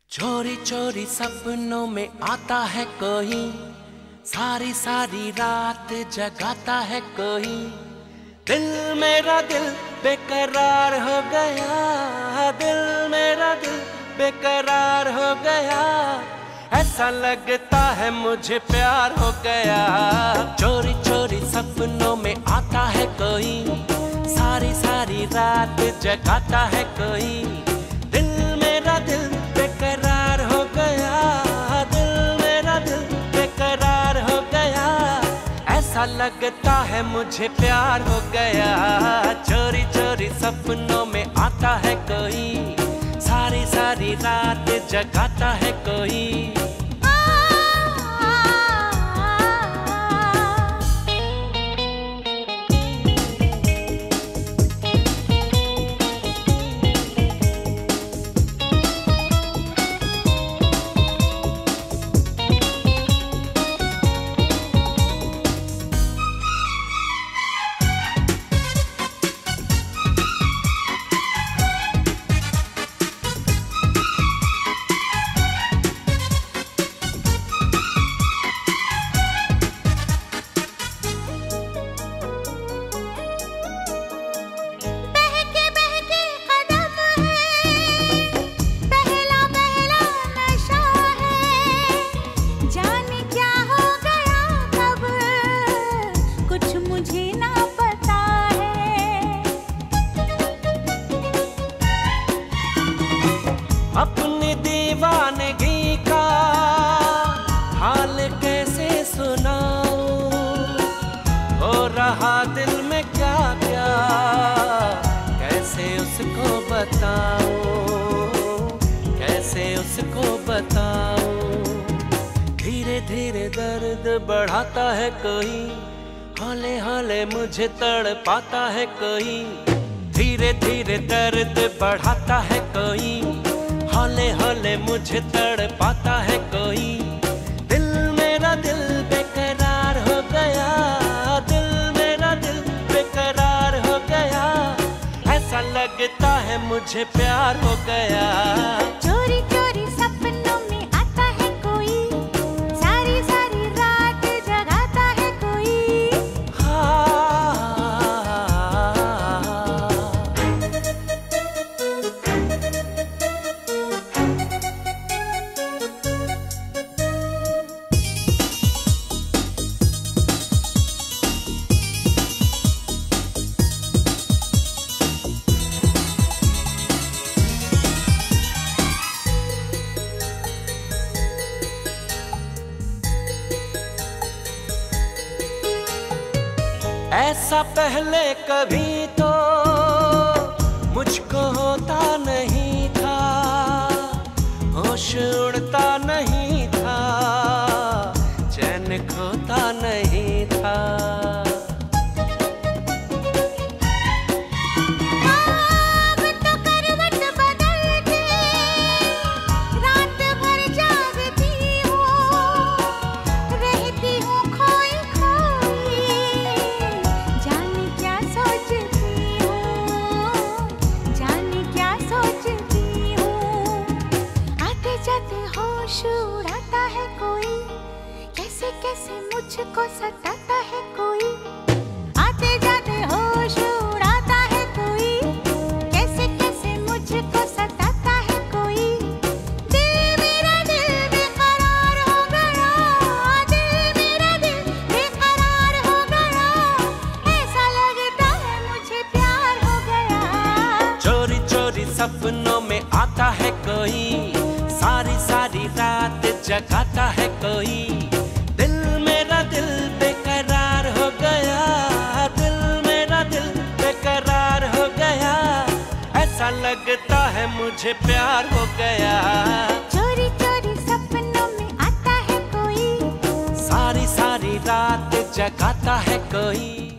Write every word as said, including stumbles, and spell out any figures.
चोरी चोरी सपनों में आता है कोई, सारी सारी रात जगाता है कोई। दिल मेरा दिल बेकरार हो गया, दिल मेरा दिल बेकरार हो गया। ऐसा लगता है मुझे प्यार हो गया। चोरी चोरी सपनों में आता है कोई, सारी सारी रात जगाता है कोई। दिल मेरा दिल बेकरार हो गया, दिल मेरा दिल बेकरार हो गया। ऐसा लगता है मुझे प्यार हो गया। चोरी चोरी सपनों में आता है कोई, सारी सारी रात जगाता है कोई। अपनी दीवानगी का हाल कैसे सुनाऊं, हो रहा दिल में क्या क्या कैसे उसको बताऊं, कैसे उसको बताऊं। धीरे धीरे दर्द बढ़ाता है कोई, हौले हौले मुझे तड़पाता है कोई। धीरे धीरे दर्द बढ़ाता है कोई, हौले हौले मुझे तड़पाता है कोई। दिल मेरा दिल बेकरार हो गया, दिल मेरा दिल बेकरार हो गया। ऐसा लगता है मुझे प्यार हो गया। चोरी चोरी सपनों में आता है कोई, सारी सारी रात जगाता है कोई। ऐसा पहले कभी तो मुझको होता नहीं था, होश उड़ता नहीं था, चैन खोता नहीं था। उड़ाता है कोई, कैसे कैसे मुझको सताता है कोई। आते जाते होश उड़ाता है कोई, कैसे कैसे मुझको सताता है कोई। दिल मेरा दिल बेकरार हो गया, दिल मेरा दिल बेकरार हो गया। ऐसा लगता है मुझे प्यार हो गया। चोरी चोरी सपनों में आता है कोई, सारी सारी रात जगाता है कोई। दिल मेरा दिल बेकरार हो गया, दिल मेरा दिल बेकरार हो गया। ऐसा लगता है मुझे प्यार हो गया। चोरी चोरी सपनों में आता है कोई, सारी सारी रात जगाता है कोई।